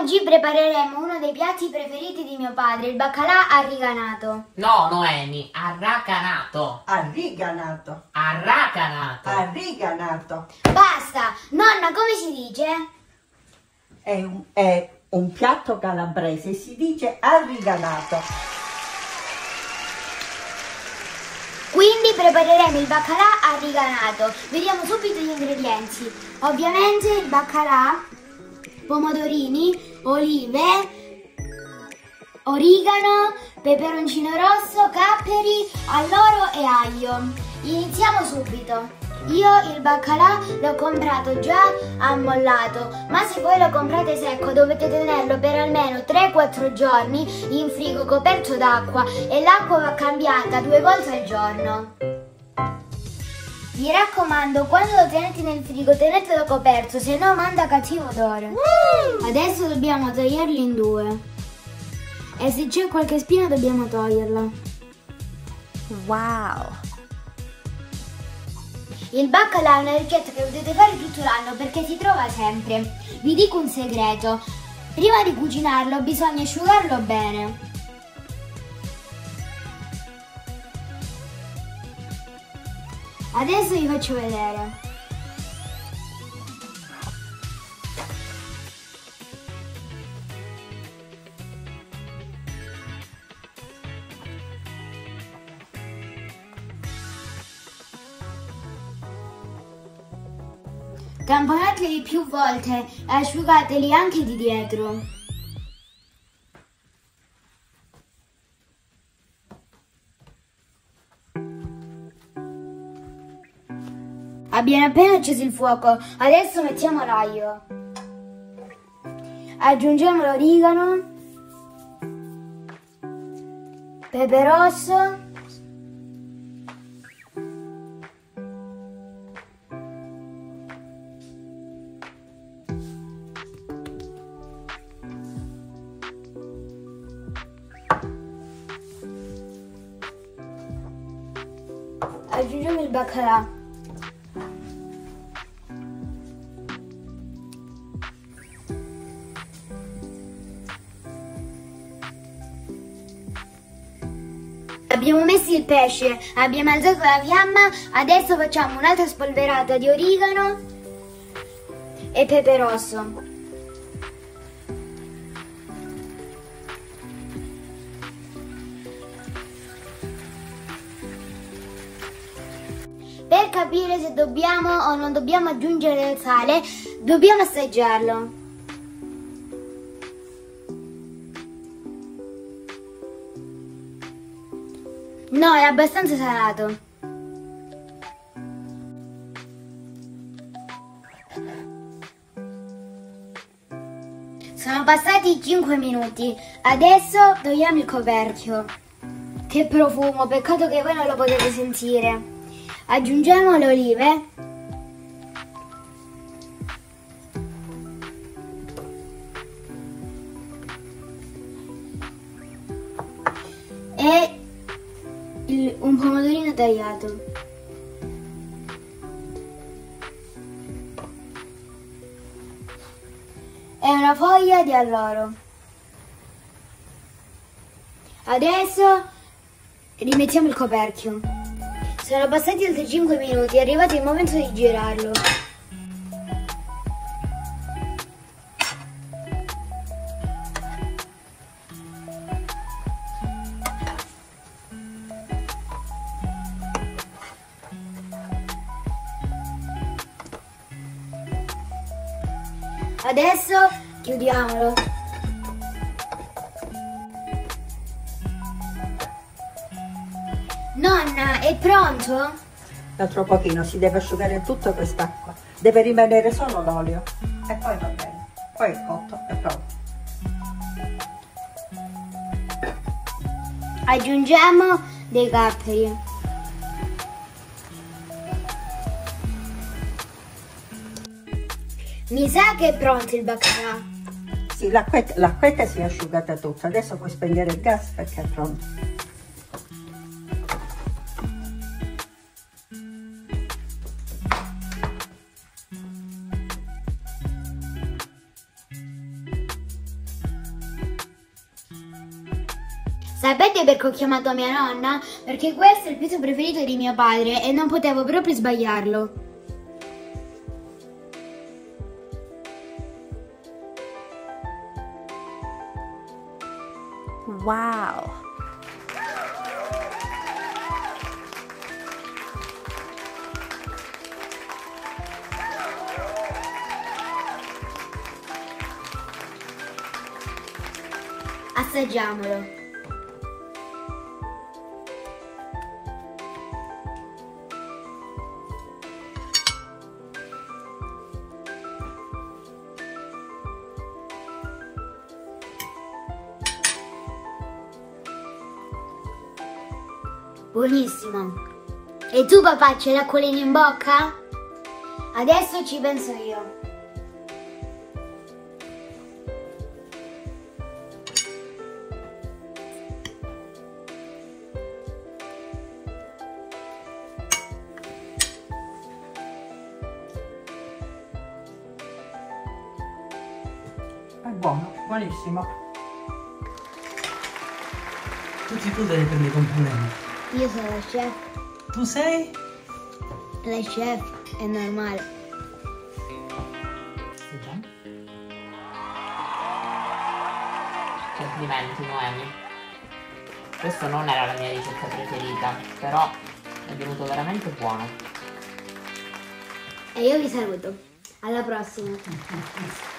Oggi prepareremo uno dei piatti preferiti di mio padre, il baccalà arriganato. No, Noemi, arracanato. Arriganato. Arracanato. Arriganato. Basta! Nonna, come si dice? È un piatto calabrese, si dice arriganato. Quindi prepareremo il baccalà arriganato. Vediamo subito gli ingredienti. Ovviamente il baccalà, pomodorini, olive, origano, peperoncino rosso, capperi, alloro e aglio. Iniziamo subito. Io il baccalà l'ho comprato già ammollato, ma se voi lo comprate secco dovete tenerlo per almeno 3-4 giorni in frigo coperto d'acqua e l'acqua va cambiata 2 volte al giorno. Mi raccomando, quando lo tenete nel frigo tenetelo coperto, se no manda cattivo odore. Adesso dobbiamo tagliarlo in 2 e se c'è qualche spina dobbiamo toglierla. Wow! Il baccalà è una ricetta che potete fare tutto l'anno perché si trova sempre. Vi dico un segreto: prima di cucinarlo bisogna asciugarlo bene. Adesso vi faccio vedere. Tamponateli più volte e asciugateli anche di dietro. Abbiamo appena acceso il fuoco, adesso mettiamo l'aglio. Aggiungiamo l'origano, pepe rosso, aggiungiamo il baccalà. Abbiamo messo il pesce, abbiamo alzato la fiamma, adesso facciamo un'altra spolverata di origano e pepe rosso. Per capire se dobbiamo o non dobbiamo aggiungere il sale, dobbiamo assaggiarlo. No, è abbastanza salato. Sono passati 5 minuti, adesso togliamo il coperchio. Che profumo, peccato che voi non lo potete sentire. Aggiungiamo le olive. E un pomodorino tagliato. E una foglia di alloro. Adesso rimettiamo il coperchio. Sono passati altri 5 minuti, è arrivato il momento di girarlo. Adesso chiudiamolo. Nonna, è pronto? Un altro pochino, si deve asciugare tutta quest'acqua. Deve rimanere solo l'olio. E poi va bene. Poi è cotto, è pronto. Aggiungiamo dei capperi. Mi sa che è pronto il baccalà. Sì, l'acquetta si è asciugata tutta. Adesso puoi spegnere il gas perché è pronto. Sapete perché ho chiamato mia nonna? Perché questo è il piatto preferito di mio padre e non potevo proprio sbagliarlo. Wow! Assaggiamolo. Buonissimo. E tu papà c'è l'acquolina in bocca? Adesso ci penso io. È buono, buonissimo. Tutti tu devi prendere i complimenti. Io sono la chef. Tu sei? La chef è normale. Complimenti Noemi. Questo non era la mia ricetta preferita, però è venuto veramente buono. E io vi saluto. Alla prossima.